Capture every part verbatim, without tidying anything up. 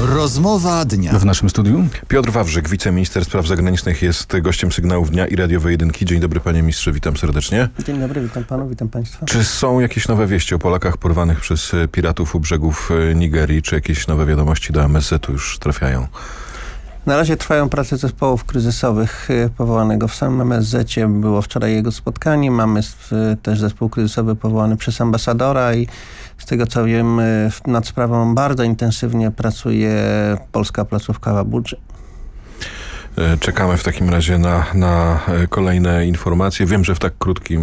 Rozmowa dnia. W naszym studiu Piotr Wawrzyk, wiceminister spraw zagranicznych, jest gościem Sygnałów Dnia i Radiowej Jedynki. Dzień dobry, panie ministrze, witam serdecznie. Dzień dobry, witam panu, witam państwa. Czy są jakieś nowe wieści o Polakach porwanych przez piratów u brzegów Nigerii? Czy jakieś nowe wiadomości do M S Z-u już trafiają? Na razie trwają prace zespołów kryzysowych powołanego w samym M S Z-cie. Było wczoraj jego spotkanie. Mamy też zespół kryzysowy powołany przez ambasadora i z tego co wiem, nad sprawą bardzo intensywnie pracuje polska placówka w Abudży. Czekamy w takim razie na, na kolejne informacje. Wiem, że w tak krótkim,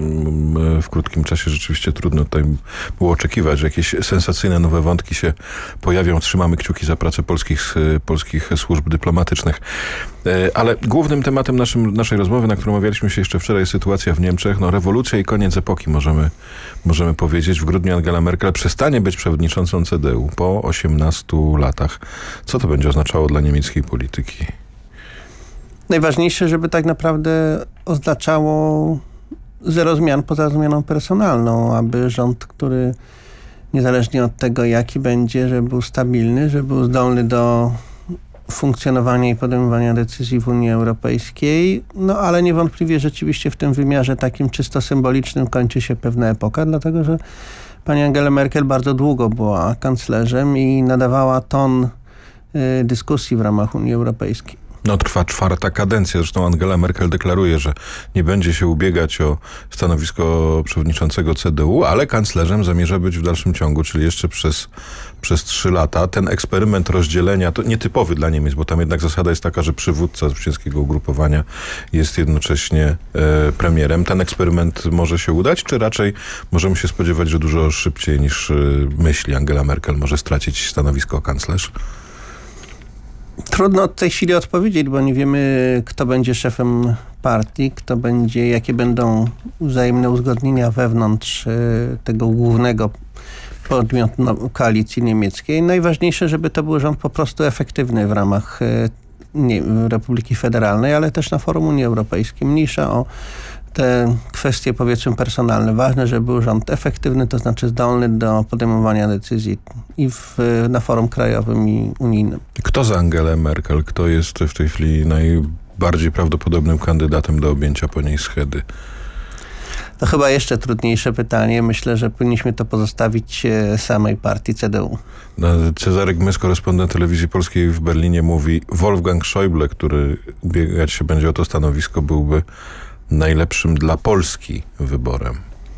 w krótkim czasie rzeczywiście trudno tutaj było oczekiwać, że jakieś sensacyjne nowe wątki się pojawią. Trzymamy kciuki za pracę polskich, polskich służb dyplomatycznych. Ale głównym tematem naszym, naszej rozmowy, na którą omawialiśmy się jeszcze wczoraj, jest sytuacja w Niemczech. No, rewolucja i koniec epoki, możemy, możemy powiedzieć. W grudniu Angela Merkel przestanie być przewodniczącą C D U po osiemnastu latach. Co to będzie oznaczało dla niemieckiej polityki? Najważniejsze, żeby tak naprawdę oznaczało zero zmian poza zmianą personalną, aby rząd, który niezależnie od tego, jaki będzie, żeby był stabilny, żeby był zdolny do funkcjonowania i podejmowania decyzji w Unii Europejskiej, no ale niewątpliwie rzeczywiście w tym wymiarze takim czysto symbolicznym kończy się pewna epoka, dlatego że pani Angela Merkel bardzo długo była kanclerzem i nadawała ton y, dyskusji w ramach Unii Europejskiej. No, trwa czwarta kadencja. Zresztą Angela Merkel deklaruje, że nie będzie się ubiegać o stanowisko przewodniczącego C D U, ale kanclerzem zamierza być w dalszym ciągu, czyli jeszcze przez, przez trzy lata. Ten eksperyment rozdzielenia, to nietypowy dla Niemiec, bo tam jednak zasada jest taka, że przywódca zwycięskiego ugrupowania jest jednocześnie e, premierem. Ten eksperyment może się udać, czy raczej możemy się spodziewać, że dużo szybciej niż e, myśli Angela Merkel może stracić stanowisko kanclerz? Trudno w tej chwili odpowiedzieć, bo nie wiemy, kto będzie szefem partii, kto będzie, jakie będą wzajemne uzgodnienia wewnątrz tego głównego podmiotu koalicji niemieckiej. Najważniejsze, żeby to był rząd po prostu efektywny w ramach nie, Republiki Federalnej, ale też na forum Unii Europejskiej. Mniejsza o te kwestie, powiedzmy, personalne. Ważne, żeby był rząd efektywny, to znaczy zdolny do podejmowania decyzji i w, na forum krajowym i unijnym. Kto za Angelę Merkel? Kto jest w tej chwili najbardziej prawdopodobnym kandydatem do objęcia po niej schedy? To chyba jeszcze trudniejsze pytanie. Myślę, że powinniśmy to pozostawić samej partii C D U. Cezary Gmys, korespondent Telewizji Polskiej w Berlinie, mówi: Wolfgang Schäuble, który ubiegać się będzie o to stanowisko, byłby najlepszym dla Polski wyborem.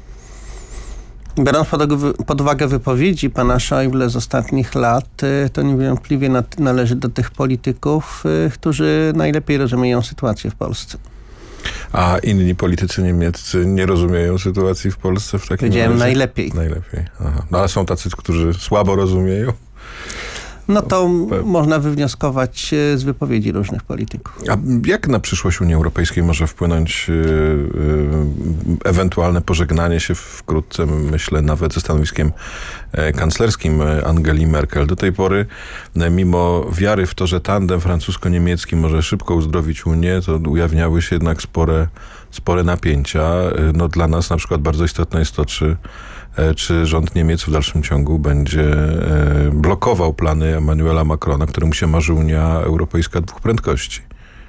Biorąc pod uwagę wypowiedzi pana Schäuble z ostatnich lat, to niewątpliwie należy do tych polityków, którzy najlepiej rozumieją sytuację w Polsce. A inni politycy niemieccy nie rozumieją sytuacji w Polsce w takim Powiedziałem razie? najlepiej. Najlepiej. Aha. No, ale są tacy, którzy słabo rozumieją? No to Pe- można wywnioskować z wypowiedzi różnych polityków. A jak na przyszłość Unii Europejskiej może wpłynąć yy, yy, ewentualne pożegnanie się wkrótce, myślę, nawet ze stanowiskiem yy, kanclerskim Angeli Merkel? Do tej pory, yy, mimo wiary w to, że tandem francusko-niemiecki może szybko uzdrowić Unię, to ujawniały się jednak spore, spore napięcia. Yy, no, dla nas na przykład bardzo istotne jest to, czy czy rząd Niemiec w dalszym ciągu będzie blokował plany Emmanuela Macrona, któremu się marzy Unia Europejska dwóch prędkości.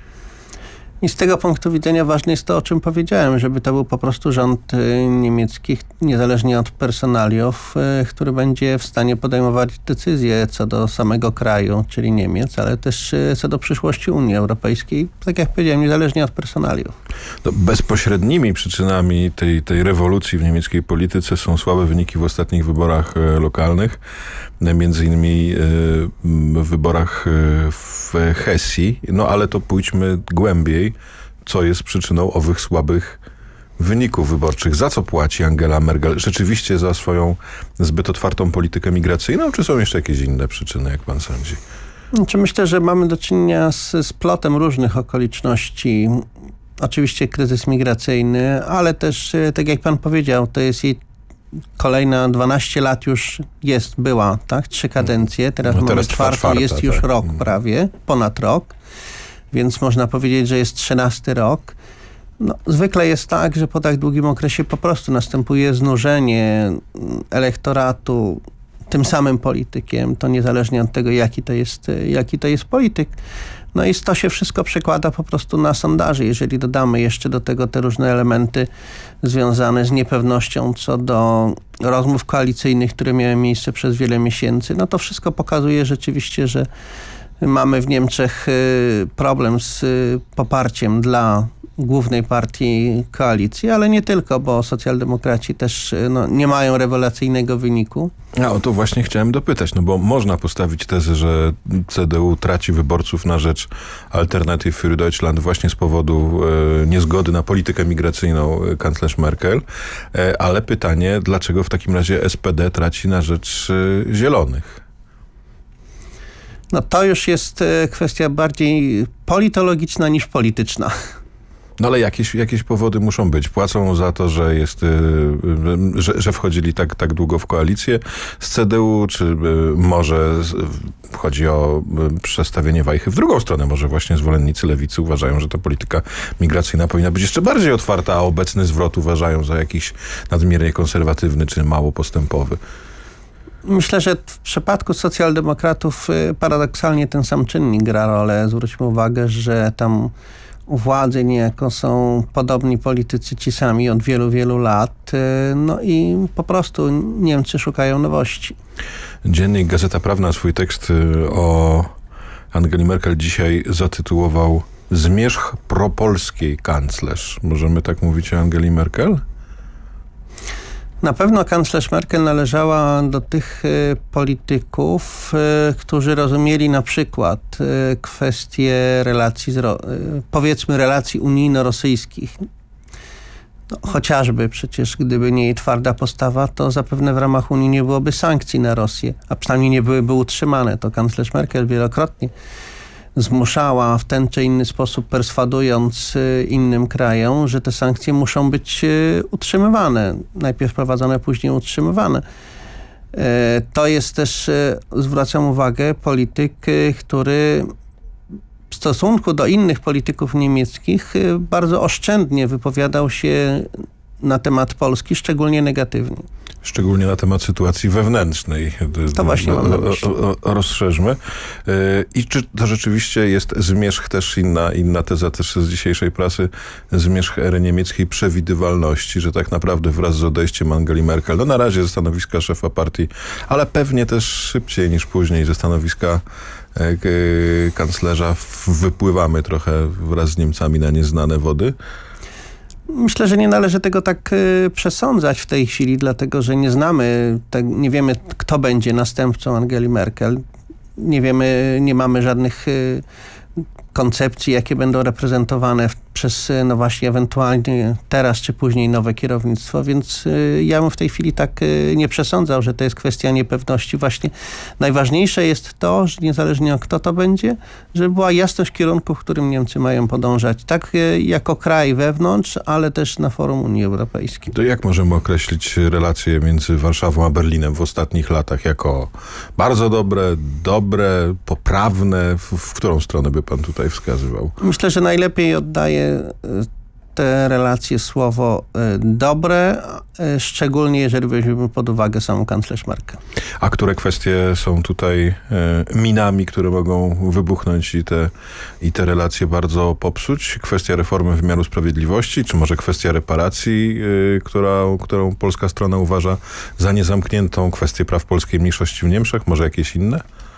I z tego punktu widzenia ważne jest to, o czym powiedziałem, żeby to był po prostu rząd niemiecki, niezależnie od personaliów, który będzie w stanie podejmować decyzje co do samego kraju, czyli Niemiec, ale też co do przyszłości Unii Europejskiej, tak jak powiedziałem, niezależnie od personaliów. No, bezpośrednimi przyczynami tej, tej rewolucji w niemieckiej polityce są słabe wyniki w ostatnich wyborach e, lokalnych, między innymi e, w wyborach e, w Hesji, no ale to pójdźmy głębiej. Co jest przyczyną owych słabych wyników wyborczych? Za co płaci Angela Merkel? Rzeczywiście za swoją zbyt otwartą politykę migracyjną, czy są jeszcze jakieś inne przyczyny, jak pan sądzi? Znaczy, myślę, że mamy do czynienia z, z plotem różnych okoliczności. Oczywiście kryzys migracyjny, ale też, tak jak pan powiedział, to jest jej kolejna dwanaście lat już jest, była, tak? Trzy kadencje, teraz, no teraz mamy czwartą, czwarta, jest już tak. rok prawie, ponad rok. Więc można powiedzieć, że jest trzynasty rok. No, zwykle jest tak, że po tak długim okresie po prostu następuje znużenie elektoratu tym samym politykiem, to niezależnie od tego, jaki to jest, jaki to jest polityk. No i to się wszystko przekłada po prostu na sondaże. Jeżeli dodamy jeszcze do tego te różne elementy związane z niepewnością co do rozmów koalicyjnych, które miały miejsce przez wiele miesięcy, no to wszystko pokazuje rzeczywiście, że mamy w Niemczech problem z poparciem dla głównej partii koalicji, ale nie tylko, bo socjaldemokraci też no, nie mają rewelacyjnego wyniku. A o to właśnie chciałem dopytać, no bo można postawić tezę, że C D U traci wyborców na rzecz Alternative für Deutschland właśnie z powodu e, niezgody na politykę migracyjną kanclerz Merkel, e, ale pytanie, dlaczego w takim razie S P D traci na rzecz e, Zielonych? No to już jest kwestia bardziej politologiczna niż polityczna. No ale jakieś, jakieś powody muszą być. Płacą za to, że jest, że, że wchodzili tak, tak długo w koalicję z C D U, czy może chodzi o przestawienie wajchy w drugą stronę. Może właśnie zwolennicy lewicy uważają, że ta polityka migracyjna powinna być jeszcze bardziej otwarta, a obecny zwrot uważają za jakiś nadmiernie konserwatywny, czy mało postępowy. Myślę, że w przypadku socjaldemokratów paradoksalnie ten sam czynnik gra rolę. Zwróćmy uwagę, że tam u władzy niejako są podobni politycy ci sami od wielu, wielu lat. No i po prostu Niemcy szukają nowości. Dziennik Gazeta Prawna swój tekst o Angeli Merkel dzisiaj zatytułował Zmierzch propolskiej kanclerz. Możemy tak mówić o Angeli Merkel? Na pewno kanclerz Merkel należała do tych y, polityków, y, którzy rozumieli na przykład y, kwestie relacji, z, y, powiedzmy relacji unijno-rosyjskich. No, chociażby przecież gdyby nie jej twarda postawa, to zapewne w ramach Unii nie byłoby sankcji na Rosję, a przynajmniej nie byłyby utrzymane. To kanclerz Merkel wielokrotnie zmuszała w ten czy inny sposób, perswadując innym krajom, że te sankcje muszą być utrzymywane. Najpierw prowadzone, później utrzymywane. To jest też, zwracam uwagę, polityk, który w stosunku do innych polityków niemieckich bardzo oszczędnie wypowiadał się na temat Polski, szczególnie negatywnie. Szczególnie na temat sytuacji wewnętrznej. To właśnie mam na myśli. Rozszerzmy. I czy to rzeczywiście jest zmierzch też inna, inna teza też z dzisiejszej prasy, zmierzch ery niemieckiej przewidywalności, że tak naprawdę wraz z odejściem Angeli Merkel, no na razie ze stanowiska szefa partii, ale pewnie też szybciej niż później ze stanowiska kanclerza wypływamy trochę wraz z Niemcami na nieznane wody. Myślę, że nie należy tego tak y, przesądzać w tej chwili, dlatego że nie znamy, te, nie wiemy, kto będzie następcą Angeli Merkel. Nie wiemy, nie mamy żadnych y, koncepcji, jakie będą reprezentowane w, przez, no właśnie, ewentualnie teraz czy później nowe kierownictwo, więc y, ja bym w tej chwili tak y, nie przesądzał, że to jest kwestia niepewności. Właśnie najważniejsze jest to, że niezależnie od kto to będzie, żeby była jasność kierunku, w którym Niemcy mają podążać. Tak y, jako kraj wewnątrz, ale też na forum Unii Europejskiej. To jak możemy określić relacje między Warszawą a Berlinem w ostatnich latach jako bardzo dobre, dobre, poprawne? W, w którą stronę by pan tutaj wskazywał? Myślę, że najlepiej oddaje te relacje słowo dobre, szczególnie jeżeli weźmiemy pod uwagę samą kanclerz Merkel. A które kwestie są tutaj minami, które mogą wybuchnąć i te, i te relacje bardzo popsuć? Kwestia reformy wymiaru sprawiedliwości, czy może kwestia reparacji, która, którą polska strona uważa za niezamkniętą, kwestie praw polskiej mniejszości w Niemczech, może jakieś inne?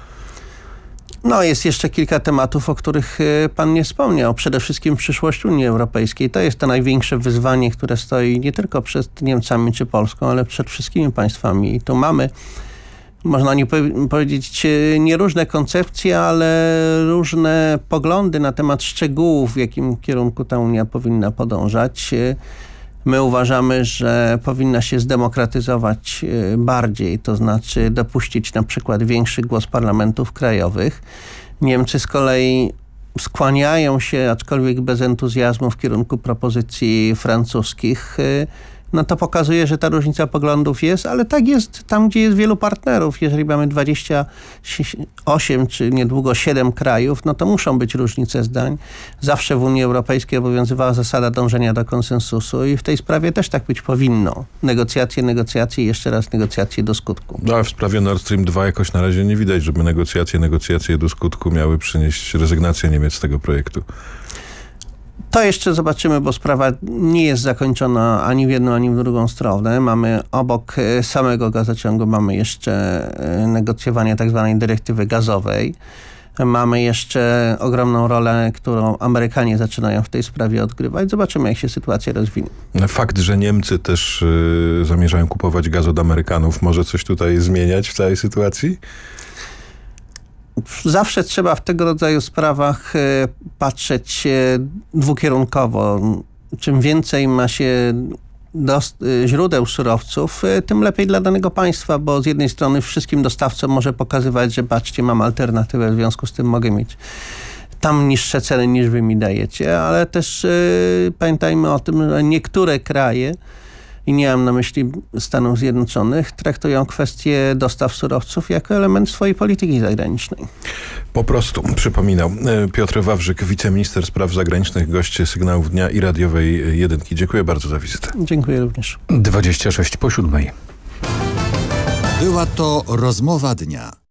No, jest jeszcze kilka tematów, o których pan nie wspomniał. Przede wszystkim przyszłość Unii Europejskiej. To jest to największe wyzwanie, które stoi nie tylko przed Niemcami czy Polską, ale przed wszystkimi państwami. I tu mamy, można nie powiedzieć, nie różne koncepcje, ale różne poglądy na temat szczegółów, w jakim kierunku ta Unia powinna podążać. My uważamy, że powinna się zdemokratyzować bardziej, to znaczy dopuścić na przykład większy głos parlamentów krajowych. Niemcy z kolei skłaniają się, aczkolwiek bez entuzjazmu, w kierunku propozycji francuskich. no to pokazuje, że ta różnica poglądów jest, ale tak jest tam, gdzie jest wielu partnerów. Jeżeli mamy dwadzieścia osiem czy niedługo siedem krajów, no to muszą być różnice zdań. Zawsze w Unii Europejskiej obowiązywała zasada dążenia do konsensusu i w tej sprawie też tak być powinno. Negocjacje, negocjacje i jeszcze raz negocjacje do skutku. No ale w sprawie Nord Stream dwa jakoś na razie nie widać, żeby negocjacje, negocjacje do skutku miały przynieść rezygnację Niemiec z tego projektu. To jeszcze zobaczymy, bo sprawa nie jest zakończona ani w jedną, ani w drugą stronę. Mamy obok samego gazociągu mamy jeszcze negocjowanie tak zwanej dyrektywy gazowej. Mamy jeszcze ogromną rolę, którą Amerykanie zaczynają w tej sprawie odgrywać. Zobaczymy, jak się sytuacja rozwinie. Fakt, że Niemcy też y, zamierzają kupować gaz od Amerykanów, może coś tutaj zmieniać w całej sytuacji? Zawsze trzeba w tego rodzaju sprawach patrzeć dwukierunkowo. Czym więcej ma się źródeł surowców, tym lepiej dla danego państwa, bo z jednej strony wszystkim dostawcom może pokazywać, że patrzcie, mam alternatywę, w związku z tym mogę mieć tam niższe ceny niż wy mi dajecie, ale też yy, pamiętajmy o tym, że niektóre kraje, i nie mam na myśli Stanów Zjednoczonych, traktują kwestię dostaw surowców jako element swojej polityki zagranicznej. Po prostu, przypominał Piotr Wawrzyk, wiceminister spraw zagranicznych, gość Sygnałów Dnia i Radiowej Jedynki. Dziękuję bardzo za wizytę. Dziękuję również. dwadzieścia sześć po siódmej. Była to rozmowa dnia.